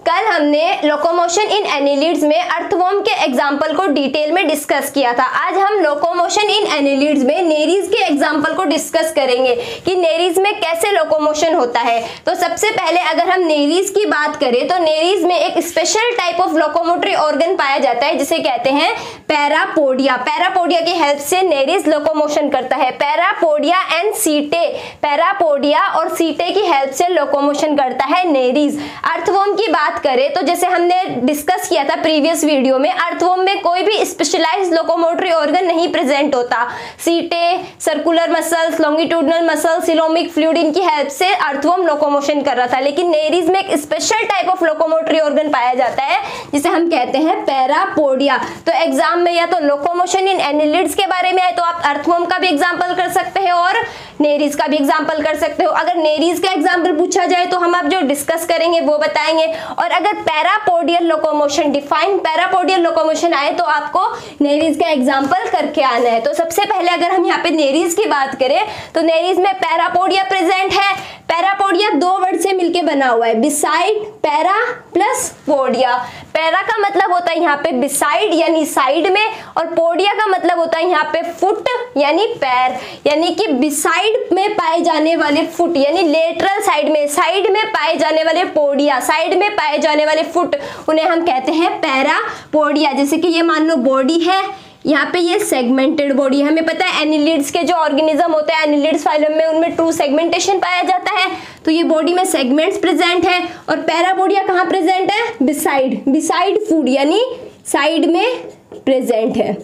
कल हमने locomotion in annelids में अर्थवॉर्म के एग्जाम्पल को डिटेल में डिस्कस किया था। आज हम लोकोमोशन इन एनिलिड्स में नेरीज के एग्जाम्पल को डिस्कस करेंगे कि नेरीज में कैसे लोकोमोशन होता है। तो सबसे पहले अगर हम नेरीज की बात करें तो नेरीज में एक special type of locomotory organ पाया जाता है जिसे कहते हैं पैरापोडिया। पैरापोडिया की हेल्प से नेरीज लोकोमोशन करता है। पैरापोडिया एंड सीटे, पैरापोडिया और सीटे की हेल्प से लोकोमोशन करता है नेरीज। अर्थवॉर्म की बात करें तो जैसे हमने डिस्कस किया था प्रीवियस वीडियो में, अर्थवॉर्म में कोई भी स्पेशलाइज्ड लोकोमोटरी ऑर्गन नहीं प्रेजेंट होता। Setae, circular muscles, longitudinal muscles, coelomic fluid, इनकी हेल्प से अर्थवॉर्म लोकोमोशन कर रहा था। लेकिन नेरीज में एक special type of locomotory organ पाया जाता है जिसे हम कहते हैं पैरापोडिया। तो एग्जाम में या तो लोकोमोशन इन एनिलिड्स के बारे में है तो आप अर्थवॉर्म का भी एग्जाम्पल कर सकते हैं और नेरीज का भी एग्जाम्पल कर सकते हो। अगर नेरीज का एग्जाम्पल पूछा जाए तो हम अब जो डिस्कस करेंगे वो बताएंगे, और अगर parapodial locomotion, define parapodial locomotion आए तो आपको नेरीज का एग्जाम्पल करके आना है। तो सबसे पहले अगर हम यहाँ पे नेरीज की बात करें तो नेरीज में पैरापोडिया प्रेजेंट है। पैरापोडिया दो वर्ड से मिलके बना हुआ है, beside, para plus podia. Para का मतलब होता है यहाँ पे बिसाइड यानी साइड में, और पोडिया का मतलब होता है यहाँ पे फुट यानी पैर, यानी कि बिसाइड में पाए जाने वाले फुट यानी लेटरल साइड में पाए जाने वाले पोडिया, साइड में पाए जाने वाले फुट, उन्हें हम कहते हैं पैरापोडिया। जैसे कि ये मान लो बॉडी है, यहाँ पे ये सेगमेंटेड बॉडी है। हमें पता है एनिलिड्स के जो ऑर्गेनिज्म होते हैं एनिलिड्स फाइलम में, उनमें ट्रू सेगमेंटेशन पाया जाता है। तो ये बॉडी में सेगमेंट्स प्रेजेंट है। और पैरापोडिया कहाँ प्रेजेंट है? बिसाइड फूड यानी साइड में प्रेजेंट है।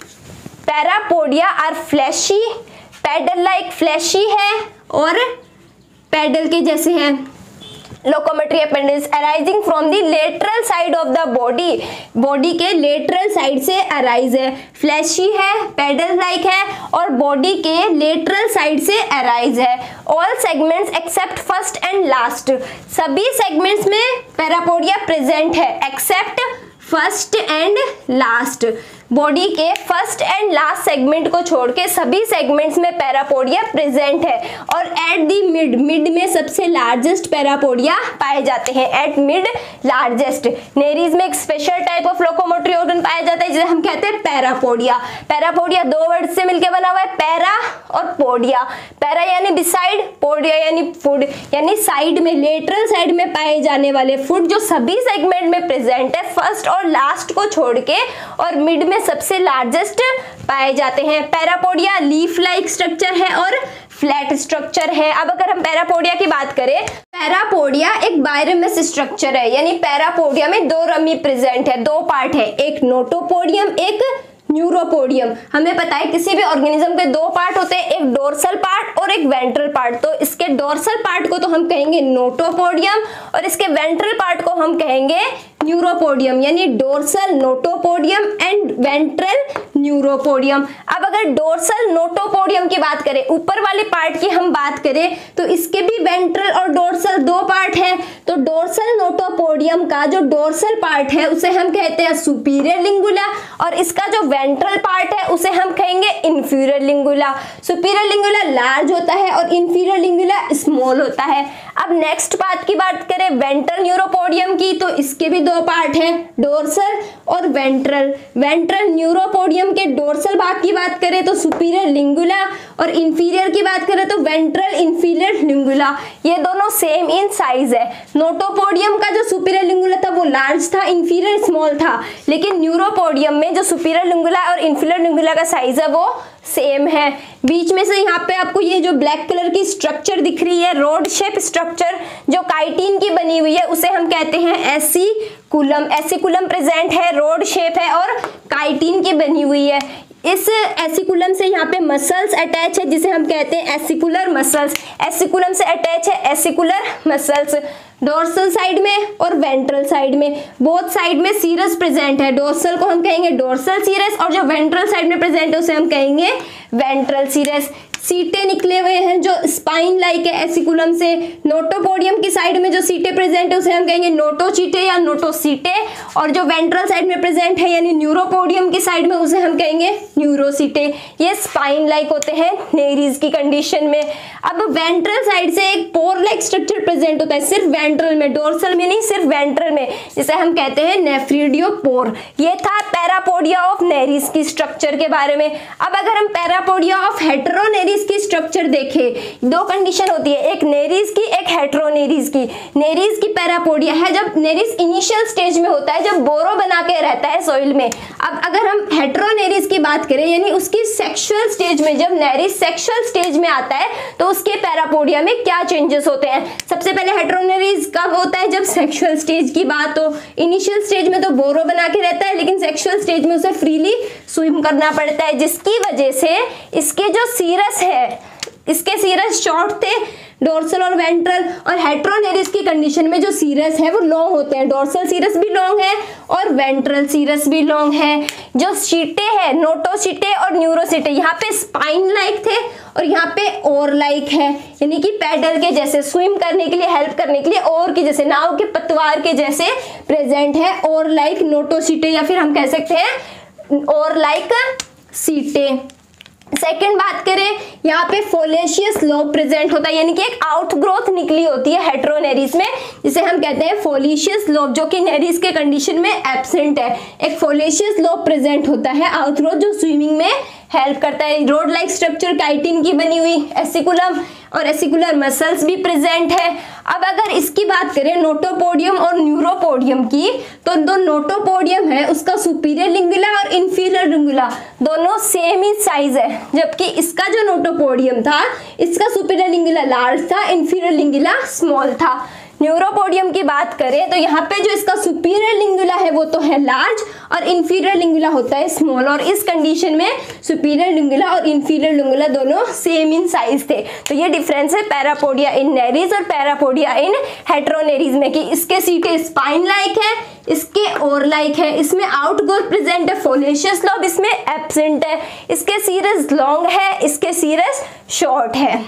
Parapodia are fleshy, paddle like fleshy है और पैडल के जैसे है। Locomotory appendage arising from the lateral side of the body, body के लेटरल साइड से अराइज है। फ्लैशी है, पैडल लाइक है और बॉडी के लेटरल साइड से अराइज है। All segments except first and last, सभी सेगमेंट्स में पैरापोडिया प्रेजेंट है except first and last. Body के फर्स्ट एंड लास्ट सेगमेंट को छोड़ के सभी सेगमेंट्स में पैरापोडिया प्रेजेंट है। और एट दी मिड में सबसे लार्जेस्ट पैरापोडिया पाए जाते हैं। At mid largest. नेरीज में एक special type of locomotory organ पाया जाता है जिसे हम कहते हैं पैरापोडिया। पैरापोडिया दो वर्ड से मिलकर बना हुआ है, पैरा और पोडिया। पैरा यानी बिसाइड, पोडिया यानी फूड यानी साइड में, लेटरल साइड में पाए जाने वाले फूड जो सभी सेगमेंट में प्रेजेंट है फर्स्ट और लास्ट को छोड़ के, और मिड में सबसे लार्जेस्ट पाए जाते हैं। पैरापोडिया लीफ लाइक स्ट्रक्चर है और फ्लैट स्ट्रक्चर है। अब अगर हम पैरापोडिया की बात करें, पैरापोडिया एक बायरमस स्ट्रक्चर है, यानी पैरापोडिया में दो रमी प्रेजेंट है, दो पार्ट है, एक नोटोपोडियम एक न्यूरोपोडियम। हमें पता है किसी भी ऑर्गेनिज्म के दो पार्ट होते हैं, एक डोर्सल पार्ट और एक वेंट्रल पार्ट। तो इसके डोर्सल पार्ट को तो हम कहेंगे नोटोपोडियम और इसके वेंट्रल पार्ट को हम कहेंगे न्यूरोपोडियम, यानी dorsal notopodium and ventral neuropodium. अब अगर डोर्सल नोटोपोडियम की बात करें, ऊपर वाले पार्ट की हम बात करें तो इसके भी वेंट्रल और डोर्सल दो पार्ट है। तो डोर्सल नोटोपोडियम का जो डोर्सल पार्ट है उसे हम कहते हैं सुपीरियर लिंगुला और इसका जो वेंट्रल पार्ट है उसे हम कहेंगे inferior lingula. Superior lingula large होता है और इंफीरियर लिंगुला स्मॉल होता है। अब नेक्स्ट पार्ट की बात करें वेंट्रल न्यूरोपोडियम की, तो इसके भी दो पार्ट हैं, डोर्सल और वेंट्रल। वेंट्रल न्यूरोपोडियम के डोर्सल भाग की बात करें तो सुपीरियर लिंगुला और इंफीरियर की बात करें तो वेंट्रल इंफीरियर लिंगुला। ये दोनों सेम इन साइज है। नोटोपोडियम का जो सुपीरियर लिंगुला था वो लार्ज था, इंफीरियर स्मॉल था, लेकिन न्यूरोपोडियम में जो सुपीरियर लिंगुला और इंफीरियर लिंगुला का साइज है वो सेम है। बीच में से यहाँ पे आपको ये जो ब्लैक कलर की स्ट्रक्चर दिख रही है, रोड शेप स्ट्रक्चर जो काइटिन की बनी हुई है, उसे हम कहते हैं एसिकुलम। एसिकुलम प्रेजेंट है, रोड शेप है और काइटिन की बनी हुई है। इस एसिकुलम से यहाँ पे मसल्स अटैच है जिसे हम कहते हैं एसिकुलर मसल्स। एसिकुलम से अटैच है एसिकुलर मसल्स। डोर्सल साइड में और वेंट्रल साइड में, बोथ साइड में सीरस प्रेजेंट है। डोर्सल को हम कहेंगे डोर्सल सीरस और जो वेंट्रल साइड में प्रेजेंट है उसे हम कहेंगे वेंट्रल सीरस। सीटे निकले हुए हैं जो स्पाइन लाइक है एसिकुलम से। नोटोपोडियम की साइड में जो सीटे प्रेजेंट है उसे हम कहेंगे नोटोचीटे या नोटोसीटे, और जो वेंट्रल साइड में प्रेजेंट है यानी न्यूरोपोडियम की साइड में उसे हम कहेंगे न्यूरोसीटे। ये स्पाइन लाइक होते हैं नेरीज की कंडीशन में। अब वेंट्रल साइड से एक पोर लाइक स्ट्रक्चर प्रेजेंट होता है सिर्फ वेंट्रल में, डोर्सल में नहीं, सिर्फ वेंट्रल में, जिसे हम कहते हैं नेफ्रिडियोपोर। ये था पैरापोडिया ऑफ नेरीज की स्ट्रक्चर के बारे में। अब अगर हम पैरापोडिया ऑफ हेटेरोनेरीज की स्ट्रक्चर देखें, दो कंडीशन होती है, एक नेरीज की, एक हेटेरोनेरीज की। नेरीज की पैरापोडिया है जब नेरीज इनिशियल स्टेज में होता है, जब बोरो बना के रहता है सॉइल में। अब अगर हम हेटेरोनेरीज की बात करें यानी उसकी सेक्सुअल स्टेज में, जब नेरीज सेक्सुअल स्टेज में आता है तो उसके पैरापोडिया में क्या चेंजेस होते हैं। सबसे पहले हेटेरोनेरीज कब होता है, जब सेक्सुअल स्टेज की बात हो। इनिशियल स्टेज में तो बोरो बना के रहता है, लेकिन सेक्सुअल स्टेज में उसे फ्रीली स्विम करना पड़ता है, जिसकी वजह से इसके जो सीरस है, इसके सीरस शॉर्ट थे डोर्सल और वेंट्रल, और हेटेरोनेरीज की कंडीशन में जो सीरस है वो लॉन्ग होते हैं। डोर्सल सीरस भी लॉन्ग है और वेंट्रल सीरस भी लॉन्ग है। जो सीटे है नोटोसीटे और न्यूरोसीटे, यहाँ पे स्पाइन लाइक थे और यहाँ पे ओर लाइक है, यानी कि पैडल के जैसे, स्विम करने के लिए, हेल्प करने के लिए ओर के जैसे, नाव के पतवार के जैसे प्रेजेंट है। ओर लाइक नोटोसीटे या फिर हम कह सकते हैं ओर लाइक सीटे। सेकेंड बात करें, यहाँ पे फोलेशियस लोब प्रेजेंट होता है, यानी कि एक आउटग्रोथ निकली होती है हेटेरोनेरीज में, जिसे हम कहते हैं फोलेशियस लोब, जो कि नेरीज के कंडीशन में एब्सेंट है। एक फोलेशियस लोब प्रेजेंट होता है आउटग्रोथ, जो स्विमिंग में हेल्प करता है। रोड लाइक स्ट्रक्चर काइटिन की बनी हुई, एसिकुलम और एसिकुलर मसल्स भी प्रेजेंट है। अब अगर इसकी बात करें नोटोपोडियम और न्यूरोपोडियम की, तो जो नोटोपोडियम है उसका सुपीरियर लिंगुला और इंफीरियर लिंगुला दोनों सेम ही साइज है, जबकि इसका जो नोटोपोडियम था इसका सुपीरियर लिंगुला लार्ज था, इंफीरियर लिंगुला स्मॉल था। न्यूरोपोडियम की बात करें तो यहाँ पे जो इसका सुपीरियर लिंगुला है वो तो है लार्ज और इंफीरियर लिंगुला होता है स्मॉल, और इस कंडीशन में सुपीरियर लिंगुला और इंफीरियर लिंगुला दोनों सेम इन साइज थे। तो ये डिफरेंस है पैरापोडिया इन नेरीज और पैरापोडिया इन हेटेरोनेरीज में, कि इसके सीटे स्पाइन लाइक है, इसके ओर लाइक है, इसमें आउटग्रोथ प्रेजेंट है, फोलेशियस लोब इसमें एब्सेंट है, इसके सीरस लॉन्ग है, इसके सीरस शॉर्ट है।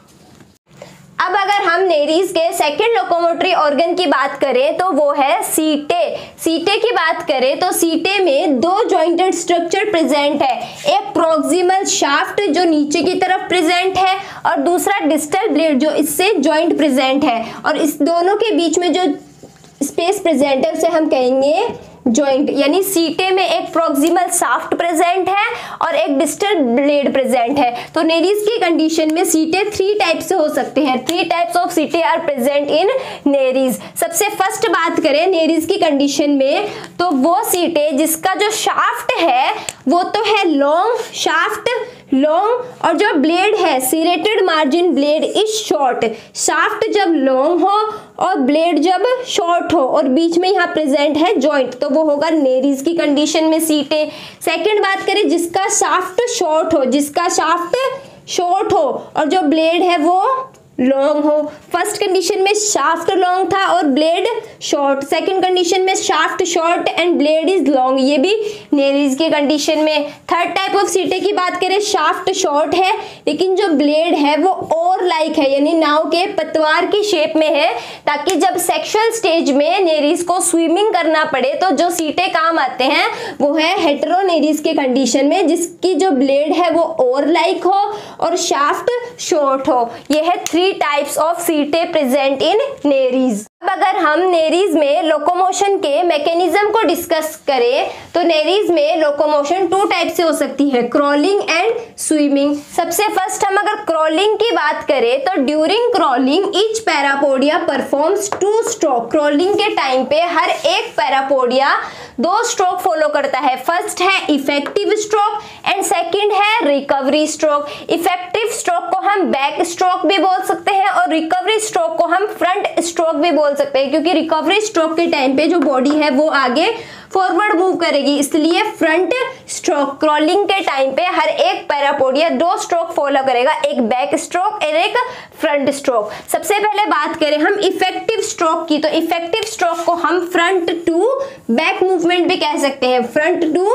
अब अगर हम नेरीज के सेकेंड लोकोमोटरी ऑर्गन की बात करें तो वो है सीटे। सीटे की बात करें तो सीटे में दो जॉइंटेड स्ट्रक्चर प्रेजेंट है, एक प्रोक्सिमल शाफ्ट जो नीचे की तरफ प्रेजेंट है और दूसरा डिस्टल ब्लेड जो इससे जॉइंट प्रेजेंट है, और इस दोनों के बीच में जो स्पेस प्रेजेंट है उसे हम कहेंगे जॉइंट। यानी सीटे में एक प्रोक्सिमल शाफ्ट प्रेजेंट है और एक डिस्टल ब्लेड प्रेजेंट है। तो नेरीज की कंडीशन में सीटे थ्री टाइप से हो सकते हैं, three types of setae are present in Nereis. सबसे फर्स्ट बात करें नेरीज की कंडीशन में, तो वो सीटे जिसका जो शाफ्ट है वो तो है लॉन्ग, शाफ्ट लॉन्ग, और जो ब्लेड है serrated margin blade is short. Shaft जब लॉन्ग हो और ब्लेड जब शॉर्ट हो और बीच में यहाँ प्रेजेंट है जॉइंट, तो वो होगा नेरीज की कंडीशन में सीटे। सेकंड बात करें जिसका शाफ्ट शॉर्ट हो, जिसका शाफ्ट शॉर्ट हो और जो ब्लेड है वो लॉन्ग हो। फर्स्ट कंडीशन में शाफ्ट लॉन्ग था और ब्लेड शॉर्ट, सेकंड कंडीशन में shaft short and blade is long, ये भी नेरीज की कंडीशन में। थर्ड टाइप ऑफ सीटे की बात करें, शाफ्ट शॉर्ट है लेकिन जो ब्लेड है वो ओर लाइक है, यानी नाव के पतवार की शेप में है, ताकि जब सेक्सुअल स्टेज में नेरीज को स्विमिंग करना पड़े तो जो सीटे काम आते हैं वो है हेटेरोनेरीज के कंडीशन में, जिसकी जो ब्लेड है वो ओर लाइक हो और शाफ्ट शॉर्ट हो। ये है three types of setae present in Nereis. अब अगर हम नेरीज में लोकोमोशन के मैकेनिज्म को डिस्कस करें तो नेरीज में लोकोमोशन टू टाइप से हो सकती है, क्रॉलिंग एंड स्विमिंग। सबसे फर्स्ट हम अगर क्रॉलिंग की बात करें तो during crawling each parapodia performs two stroke. Crawling के टाइम पे हर एक पैरापोडिया दो स्ट्रोक फॉलो करता है। फर्स्ट है इफेक्टिव स्ट्रोक एंड सेकंड है रिकवरी स्ट्रोक। इफेक्टिव स्ट्रोक को हम बैक स्ट्रोक भी बोल सकते हैं और रिकवरी स्ट्रोक को हम फ्रंट स्ट्रोक भी बोल सकते हैं, क्योंकि रिकवरी स्ट्रोक के टाइम पे जो बॉडी है वो आगे फॉरवर्ड मूव करेगी, इसलिए फ्रंट स्ट्रोक। क्रॉलिंग के टाइम पे हर एक पैरापोडिया दो स्ट्रोक फॉलो करेगा, एक बैक स्ट्रोक और एक फ्रंट स्ट्रोक। सबसे पहले बात करें हम इफेक्टिव स्ट्रोक की, तो इफेक्टिव स्ट्रोक को हम फ्रंट टू बैक मूवमेंट भी कह सकते हैं, front to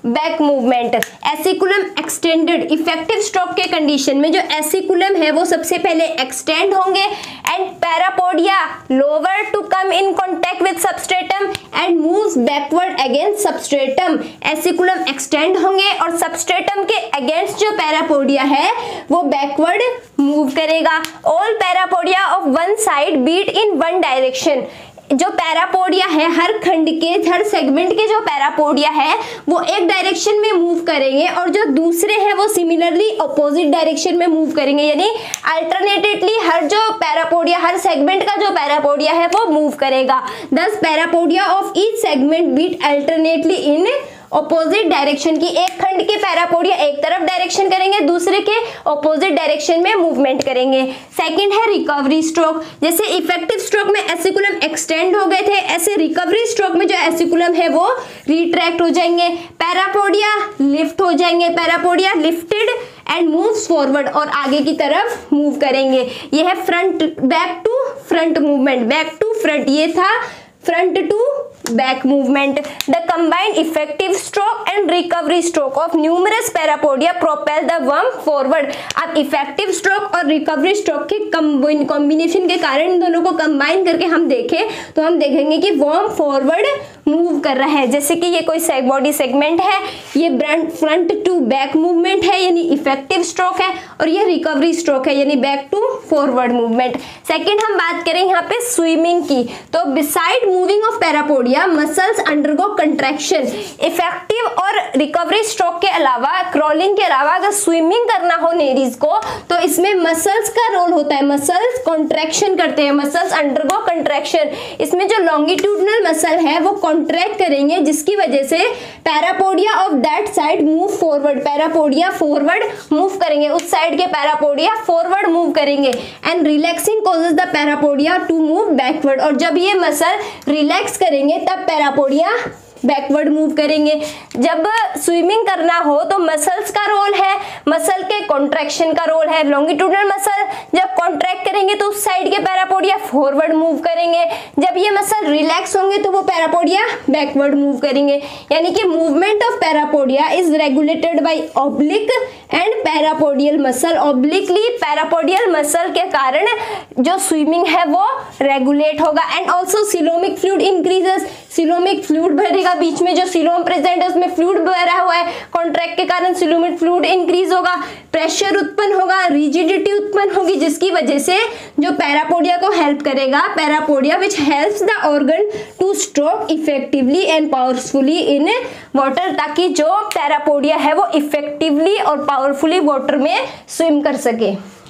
back movement. Aciculum extended, effective stroke के कंडीशन में जो एसिकुलम है वो सबसे पहले एक्सटेंड होंगे and parapodia lower to come in contact with substratum and moves backward against substratum. Aciculum extend होंगे और सबस्ट्रेटम के अगेंस्ट जो पैरापोडिया है वो बैकवर्ड मूव करेगा। All parapodia of one side beat in one direction. जो parapodia है हर खंड के, हर सेगमेंट के जो पैरापोडिया है वो एक डायरेक्शन में मूव करेंगे और जो दूसरे हैं वो सिमिलरली अपोजिट डायरेक्शन में मूव करेंगे, यानी अल्टरनेटिवली हर जो पैरापोडिया, हर सेगमेंट का जो पैरापोडिया है वो मूव करेगा। Thus parapodia of each segment beat alternately in opposite direction की। एक खंड के पैरापोडिया एक तरफ डायरेक्शन करेंगे, दूसरे के ऑपोजिट डायरेक्शन में मूवमेंट करेंगे। सेकंड है रिकवरी स्ट्रोक। जैसे इफेक्टिव स्ट्रोक में एसिकुलम एक्सटेंड हो गए थे, ऐसे रिकवरी स्ट्रोक में जो एसिकुलम है वो रिट्रैक्ट हो जाएंगे, पैरापोडिया लिफ्ट हो जाएंगे, parapodia lifted and moves forward और आगे की तरफ मूव करेंगे। यह है front back to front movement, back to front, ये था front to back movement. The combined effective stroke and recovery stroke of numerous parapodia propel the worm forward. अब इफेक्टिव स्ट्रोक और रिकवरी स्ट्रोक के combination के कारण इन दोनों को combine करके हम देखें तो हम देखेंगे कि वर्म फॉरवर्ड मूव कर रहा है। जैसे कि ये कोई बॉडी सेगमेंट है, ये फ्रंट टू बैक मूवमेंट है यानी इफेक्टिव स्ट्रोक है, और ये रिकवरी स्ट्रोक है यानी back to forward movement. Second हम बात करें यहाँ पे स्विमिंग की, तो beside moving of parapodia muscles undergo contraction. Effective और रिकवरी स्ट्रोक के अलावा, क्रॉलिंग के अलावा अगर स्विमिंग करना हो नेरीज को तो इसमें मसल्स का रोल होता है, मसल्स कॉन्ट्रैक्शन करते हैं, मसल्स अंडरगो कंट्रैक्शन। इसमें जो लॉन्गिट्यूडनल मसल है वो कॉन्ट्रैक्ट करेंगे जिसकी वजह से parapodia of that side move forward, parapodia forward move करेंगे, उस साइड के पैरापोडिया फॉरवर्ड मूव करेंगे and relaxing causes the parapodia to move backward. और जब ये मसल रिलैक्स करेंगे तब पैरापोडिया बैकवर्ड मूव करेंगे। जब स्विमिंग करना हो तो मसल्स का रोल है, मसल के कॉन्ट्रैक्शन का रोल है। लॉन्गिट्यूडनल मसल जब कॉन्ट्रैक्ट करेंगे तो उस साइड के पैरापोडिया फॉरवर्ड मूव करेंगे, जब ये मसल रिलैक्स होंगे तो वो पैरापोडिया बैकवर्ड मूव करेंगे। यानी कि movement of parapodia is regulated by oblique and parapodial muscle. Obliquely parapodial muscle के कारण जो स्विमिंग है वो रेगुलेट होगा and also coelomic fluid increases. Coelomic fluid बढ़ेगा, बीच में जो सिलोम प्रेजेंट है उसमें फ्लूइड भरा हुआ है, कॉन्ट्रैक्ट के कारण सिलोमिक फ्लूइड इंक्रीज होगा, प्रेशर उत्पन्न होगा, रिजिडिटी उत्पन्न होगी जिसकी वजह से जो पैरापोडिया को हेल्प करेगा, parapodia which helps the organ to stroke effectively and powerfully in water, ताकि जो पैरापोडिया है वो इफेक्टिवली और पावरफुली वाटर में स्विम कर सके।